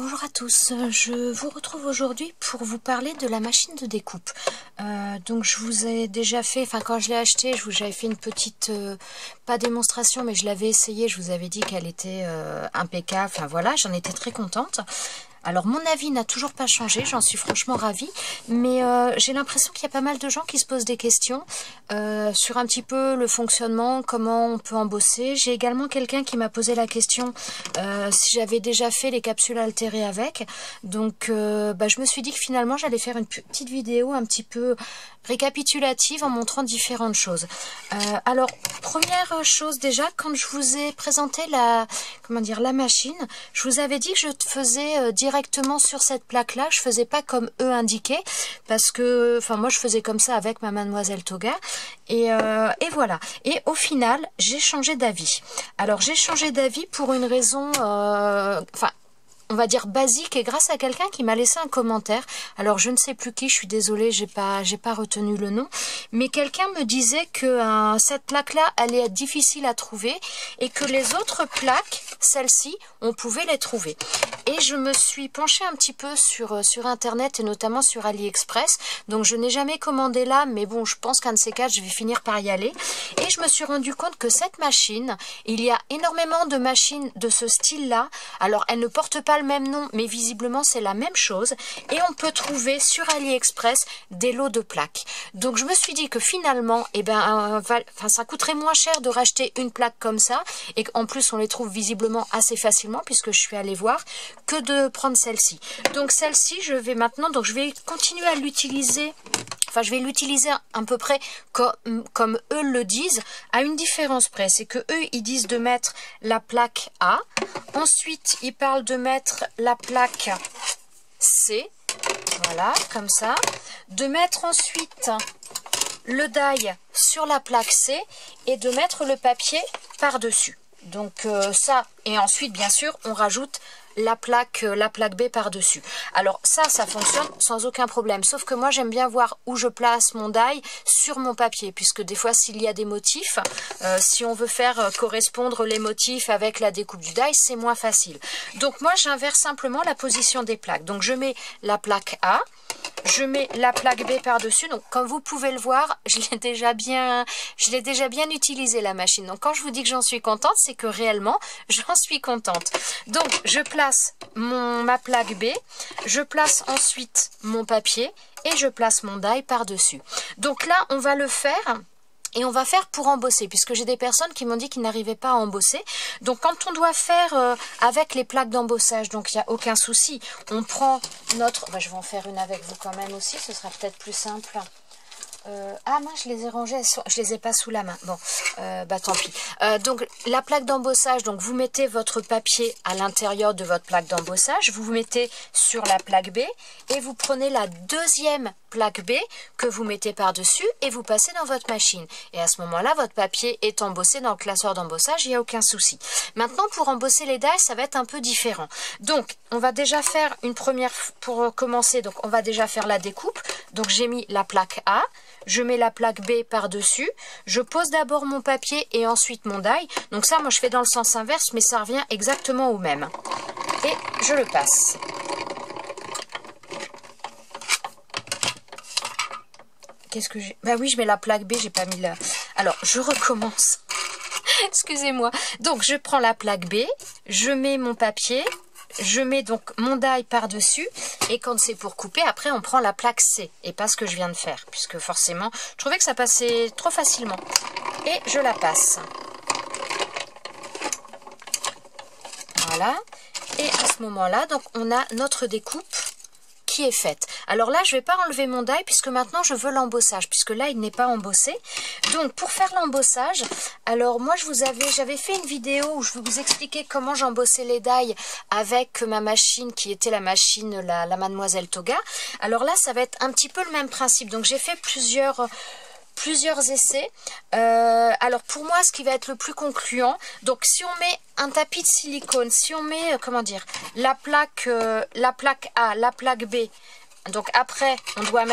Bonjour à tous, je vous retrouve aujourd'hui pour vous parler de la machine de découpe. Donc je vous ai déjà fait, enfin quand je l'ai acheté, j'avais fait une petite, pas démonstration, mais je l'avais essayé, je vous avais dit qu'elle était impeccable, enfin voilà, j'en étais très contente. Alors mon avis n'a toujours pas changé, j'en suis franchement ravie, mais j'ai l'impression qu'il y a pas mal de gens qui se posent des questions sur un petit peu le fonctionnement, comment on peut embosser. J'ai également quelqu'un qui m'a posé la question si j'avais déjà fait les capsules altérées avec, donc je me suis dit que finalement j'allais faire une petite vidéo un petit peu récapitulative en montrant différentes choses. Alors première chose déjà, quand je vous ai présenté la machine, je vous avais dit que je faisais directement sur cette plaque là, je faisais pas comme eux indiquaient, parce que enfin moi je faisais comme ça avec ma Mademoiselle Toga, et voilà. Et au final j'ai changé d'avis. Alors j'ai changé d'avis pour une raison on va dire basique, et grâce à quelqu'un qui m'a laissé un commentaire. Alors je ne sais plus qui, je suis désolée, j'ai pas retenu le nom, mais quelqu'un me disait que cette plaque là allait être difficile à trouver et que les autres plaques, celles-ci, on pouvait les trouver. Et je me suis penchée un petit peu sur internet et notamment sur AliExpress, donc je n'ai jamais commandé là, mais bon, je pense qu'un de ces quatre je vais finir par y aller. Et je me suis rendu compte que cette machine, il y a énormément de machines de ce style là. Alors elle ne porte pas le même nom, mais visiblement c'est la même chose, et on peut trouver sur AliExpress des lots de plaques. Donc je me suis dit que finalement ça coûterait moins cher de racheter une plaque comme ça, et qu'en plus on les trouve visiblement assez facilement puisque je suis allée voir, que de prendre celle-ci. Donc celle-ci je vais continuer à l'utiliser. Enfin, je vais l'utiliser à peu près comme eux le disent, à une différence près. C'est que eux, ils disent de mettre la plaque A. Ensuite, ils parlent de mettre la plaque C. Voilà, comme ça. De mettre ensuite le die sur la plaque C et de mettre le papier par-dessus. Donc ça, et ensuite, bien sûr, on rajoute la plaque B par-dessus. Alors ça fonctionne sans aucun problème, sauf que moi j'aime bien voir où je place mon die sur mon papier, puisque des fois s'il y a des motifs, si on veut faire correspondre les motifs avec la découpe du die, c'est moins facile. Donc moi j'inverse simplement la position des plaques. Donc je mets la plaque A, je mets la plaque B par-dessus. Donc comme vous pouvez le voir, je l'ai déjà bien utilisé la machine. Donc quand je vous dis que j'en suis contente, c'est que réellement j'en suis contente. Donc je place ma plaque B, je place ensuite mon papier et je place mon die par-dessus. Donc là on va le faire. Et on va faire pour embosser, puisque j'ai des personnes qui m'ont dit qu'ils n'arrivaient pas à embosser. Donc quand on doit faire avec les plaques d'embossage, donc il n'y a aucun souci. On prend notre... je vais en faire une avec vous quand même aussi, ce sera peut-être plus simple. Ah mince, je les ai rangées, je les ai pas sous la main. Bon, tant pis. Donc la plaque d'embossage, donc vous mettez votre papier à l'intérieur de votre plaque d'embossage, vous mettez sur la plaque B et vous prenez la deuxième plaque B que vous mettez par-dessus et vous passez dans votre machine. Et à ce moment-là, votre papier est embossé dans le classeur d'embossage, il n'y a aucun souci. Maintenant, pour embosser les die, ça va être un peu différent. Donc, on va déjà faire une première, pour commencer, donc on va déjà faire la découpe. Donc j'ai mis la plaque A, je mets la plaque B par-dessus, je pose d'abord mon papier et ensuite mon die. Donc ça, moi je fais dans le sens inverse, mais ça revient exactement au même. Et je le passe. Qu'est-ce que j'ai? Bah oui, je mets la plaque B, j'ai pas mis la... Alors, je recommence. Excusez-moi. Donc, je prends la plaque B, je mets mon papier, je mets donc mon die par-dessus, et quand c'est pour couper, après on prend la plaque C, et pas ce que je viens de faire, puisque forcément, je trouvais que ça passait trop facilement. Et je la passe. Voilà. Et à ce moment-là, donc on a notre découpe qui est faite. Alors là, je ne vais pas enlever mon die puisque maintenant je veux l'embossage, puisque là il n'est pas embossé. Donc pour faire l'embossage, alors moi j'avais fait une vidéo où je vous expliquais comment j'embossais les die avec ma machine qui était la machine la Mademoiselle Toga. Alors là, ça va être un petit peu le même principe. Donc j'ai fait plusieurs essais. Alors pour moi, ce qui va être le plus concluant, donc si on met un tapis de silicone, si on met la plaque A, la plaque B, donc après on doit mettre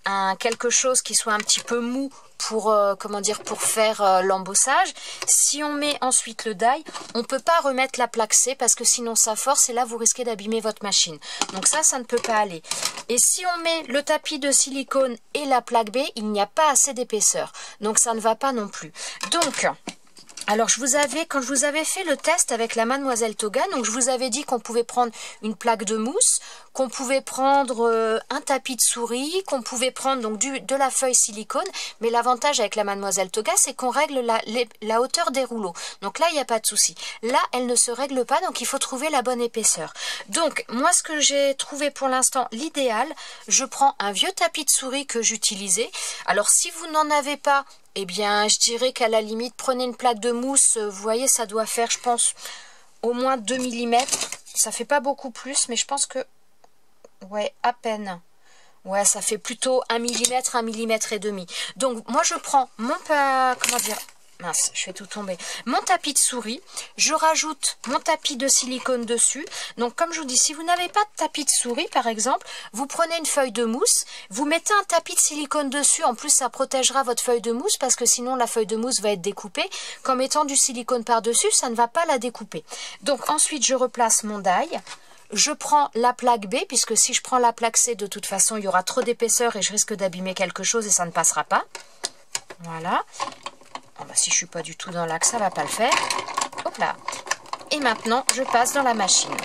quelque chose qui soit un petit peu mou pour, comment dire, pour faire l'embossage. Si on met ensuite le die, on ne peut pas remettre la plaque C parce que sinon ça force et là vous risquez d'abîmer votre machine. Donc ça ne peut pas aller. Et si on met le tapis de silicone et la plaque B, il n'y a pas assez d'épaisseur. Donc ça ne va pas non plus. Donc... alors, quand je vous avais fait le test avec la Mademoiselle Toga, donc je vous avais dit qu'on pouvait prendre une plaque de mousse, qu'on pouvait prendre un tapis de souris, qu'on pouvait prendre donc de la feuille silicone, mais l'avantage avec la Mademoiselle Toga, c'est qu'on règle la hauteur des rouleaux. Donc là, il n'y a pas de souci. Là, elle ne se règle pas, donc il faut trouver la bonne épaisseur. Donc, moi, ce que j'ai trouvé pour l'instant, l'idéal, je prends un vieux tapis de souris que j'utilisais. Alors, si vous n'en avez pas, eh bien, je dirais qu'à la limite, prenez une plaque de mousse. Vous voyez, ça doit faire, je pense, au moins 2 mm. Ça fait pas beaucoup plus, mais je pense que... ouais, à peine. Ouais, ça fait plutôt 1 mm, 1 mm et demi. Donc, moi, je prends mon... comment dire... mince, je fais tout tomber. Mon tapis de souris, je rajoute mon tapis de silicone dessus. Donc, comme je vous dis, si vous n'avez pas de tapis de souris, par exemple, vous prenez une feuille de mousse, vous mettez un tapis de silicone dessus. En plus, ça protégera votre feuille de mousse parce que sinon, la feuille de mousse va être découpée. Comme mettant du silicone par-dessus, ça ne va pas la découper. Donc, ensuite, je replace mon die. Je prends la plaque B, puisque si je prends la plaque C, de toute façon, il y aura trop d'épaisseur et je risque d'abîmer quelque chose et ça ne passera pas. Voilà. Oh bah si je suis pas du tout dans l'axe, ça va pas le faire. Hop là. Et maintenant, je passe dans la machine.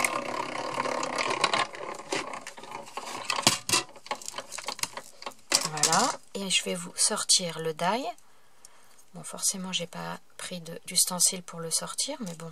Voilà. Et je vais vous sortir le die. Bon, forcément, j'ai pas pris d'ustensile pour le sortir, mais bon.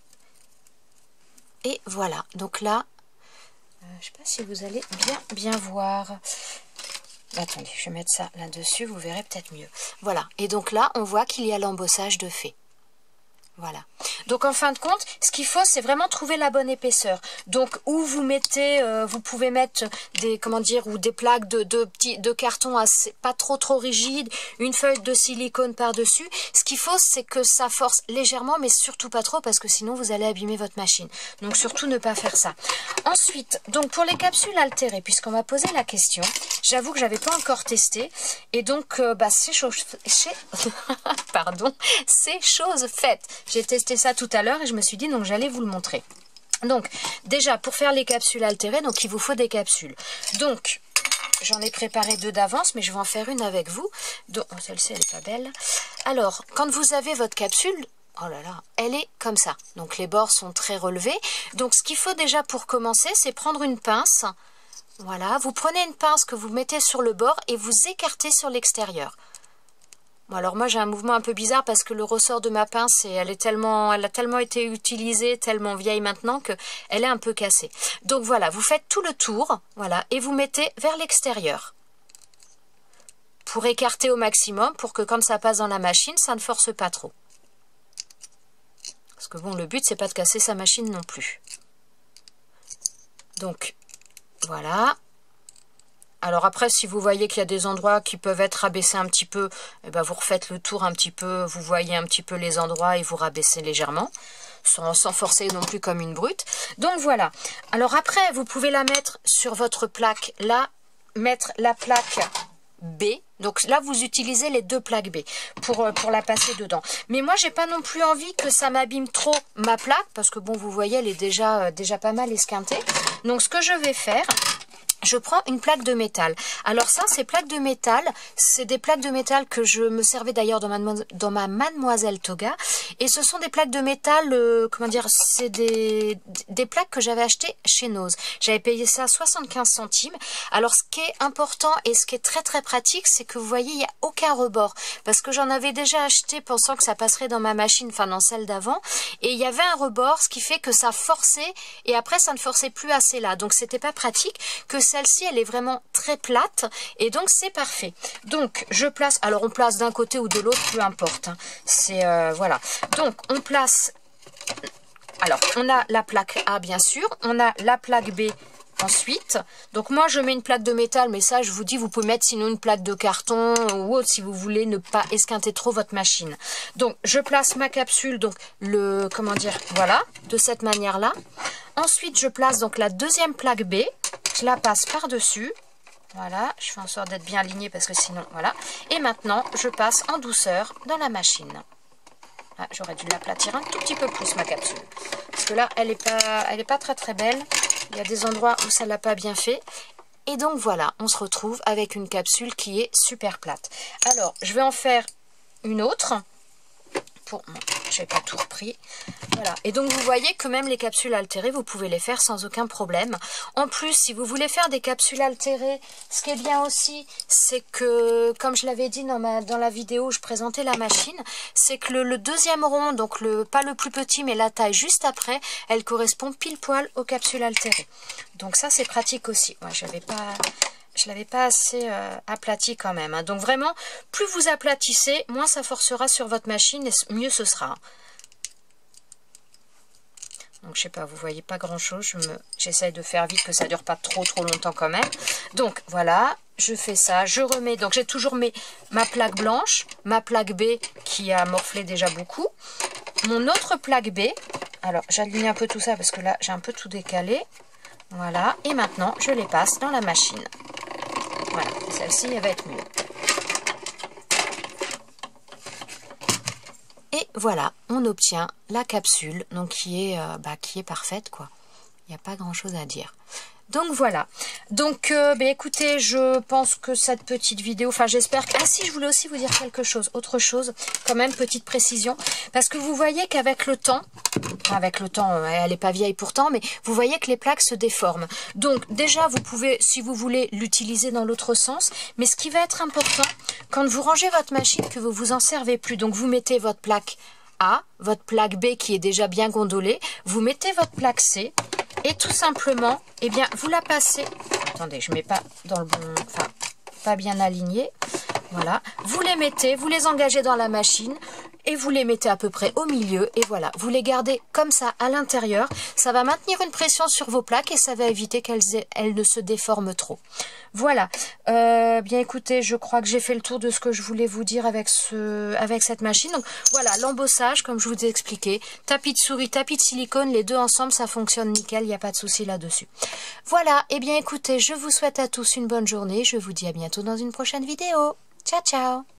Et voilà. Donc là, je sais pas si vous allez bien voir. Attendez, je vais mettre ça là-dessus, vous verrez peut-être mieux. Voilà, et donc là, on voit qu'il y a l'embossage de fait. Voilà. Donc en fin de compte, ce qu'il faut, c'est vraiment trouver la bonne épaisseur. Donc où vous mettez, vous pouvez mettre des, comment dire, ou des plaques de carton assez, pas trop rigides, une feuille de silicone par-dessus. Ce qu'il faut, c'est que ça force légèrement, mais surtout pas trop, parce que sinon vous allez abîmer votre machine. Donc surtout ne pas faire ça. Ensuite, donc pour les capsules altérées, puisqu'on m'a posé la question, j'avoue que j'avais pas encore testé, et donc c'est chose faite. J'ai testé ça tout à l'heure et je me suis dit donc j'allais vous le montrer. Donc déjà pour faire les capsules altérées, donc il vous faut des capsules. Donc j'en ai préparé 2 d'avance, mais je vais en faire une avec vous. Donc oh, celle-ci elle est pas belle. Alors quand vous avez votre capsule, oh là là, elle est comme ça. Donc les bords sont très relevés. Donc ce qu'il faut déjà pour commencer, c'est prendre une pince. Voilà, vous prenez une pince que vous mettez sur le bord et vous écartez sur l'extérieur. Bon, alors moi j'ai un mouvement un peu bizarre parce que le ressort de ma pince, elle a tellement été utilisée, tellement vieille maintenant qu'elle est un peu cassée. Donc voilà, vous faites tout le tour, voilà, et vous mettez vers l'extérieur. Pour écarter au maximum, pour que quand ça passe dans la machine, ça ne force pas trop. Parce que bon, le but c'est pas de casser sa machine non plus. Donc, voilà. Alors après, si vous voyez qu'il y a des endroits qui peuvent être rabaissés un petit peu, eh ben vous refaites le tour un petit peu, vous voyez un petit peu les endroits et vous rabaissez légèrement, sans forcer non plus comme une brute. Donc voilà. Alors après, vous pouvez la mettre sur votre plaque, là, mettre la plaque B. Donc là, vous utilisez les 2 plaques B pour la passer dedans. Mais moi, j'ai pas non plus envie que ça m'abîme trop ma plaque, parce que bon, vous voyez, elle est déjà pas mal esquintée. Donc ce que je vais faire... je prends une plaque de métal. Alors ça, ces plaques de métal, c'est des plaques de métal que je me servais d'ailleurs dans ma Mademoiselle Toga. Et ce sont des plaques de métal, comment dire, c'est des plaques que j'avais achetées chez Nose. J'avais payé ça 75 centimes. Alors ce qui est important et ce qui est très très pratique, c'est que vous voyez, il n'y a aucun rebord. Parce que j'en avais déjà acheté pensant que ça passerait dans ma machine, enfin dans celle d'avant. Et il y avait un rebord, ce qui fait que ça forçait et après ça ne forçait plus assez là. Donc c'était pas pratique. Que celle-ci, elle est vraiment très plate et donc c'est parfait. Donc je place, alors on place d'un côté ou de l'autre, peu importe. Hein. C'est voilà. Donc on place, alors on a la plaque A bien sûr, on a la plaque B ensuite. Donc moi je mets une plaque de métal, mais ça je vous dis, vous pouvez mettre sinon une plaque de carton ou autre si vous voulez ne pas esquinter trop votre machine. Donc je place ma capsule, donc le, comment dire, voilà, de cette manière là. Ensuite je place donc la deuxième plaque B. Je la passe par-dessus, Voilà, je fais en sorte d'être bien alignée parce que sinon, voilà. Et maintenant, je passe en douceur dans la machine. Ah, j'aurais dû l'aplatir un tout petit peu plus, ma capsule. Parce que là, elle est pas très très belle. Il y a des endroits où ça l'a pas bien fait. Et donc voilà, on se retrouve avec une capsule qui est super plate. Alors, je vais en faire une autre. Bon, je n'ai pas tout repris. Voilà. Et donc vous voyez que même les capsules altérées, vous pouvez les faire sans aucun problème. En plus, si vous voulez faire des capsules altérées, ce qui est bien aussi, c'est que, comme je l'avais dit dans la vidéo où je présentais la machine, c'est que le deuxième rond, donc pas le plus petit, mais la taille juste après, elle correspond pile poil aux capsules altérées. Donc ça, c'est pratique aussi. Moi, je l'avais pas assez aplati quand même. Hein. Donc vraiment, plus vous aplatissez, moins ça forcera sur votre machine et mieux ce sera. Donc je sais pas, vous voyez pas grand chose. J'essaye de faire vite que ça dure pas trop longtemps quand même. Donc voilà, je fais ça, je remets. Donc j'ai toujours ma plaque blanche, ma plaque B qui a morflé déjà beaucoup. Mon autre plaque B. Alors j'aligne un peu tout ça parce que là j'ai un peu tout décalé. Voilà, et maintenant je les passe dans la machine. Voilà, celle-ci, elle va être mieux. Et voilà, on obtient la capsule, donc qui est parfaite, quoi. Il n'y a pas grand-chose à dire. Donc voilà. Donc écoutez, je pense que cette petite vidéo, enfin j'espère que... Ah si, je voulais aussi vous dire quelque chose, autre chose, quand même, petite précision. Parce que vous voyez qu'avec le temps, elle n'est pas vieille pourtant, mais vous voyez que les plaques se déforment. Donc déjà, vous pouvez, si vous voulez, l'utiliser dans l'autre sens. Mais ce qui va être important, quand vous rangez votre machine, que vous vous en servez plus, donc vous mettez votre plaque A, votre plaque B qui est déjà bien gondolée, vous mettez votre plaque C, et tout simplement, eh bien, vous la passez... Attendez, je ne mets pas dans le bon... Enfin, pas bien aligné. Voilà. Vous les mettez, vous les engagez dans la machine et vous les mettez à peu près au milieu. Et voilà, vous les gardez comme ça à l'intérieur. Ça va maintenir une pression sur vos plaques et ça va éviter qu'elles ne se déforment trop. Voilà. Bien écoutez, je crois que j'ai fait le tour de ce que je voulais vous dire avec cette machine. Donc voilà, l'embossage, comme je vous ai expliqué. Tapis de souris, tapis de silicone, les deux ensemble, ça fonctionne nickel. Il n'y a pas de souci là-dessus. Voilà. Et bien écoutez, je vous souhaite à tous une bonne journée. Je vous dis à bientôt dans une prochaine vidéo. Ciao, ciao!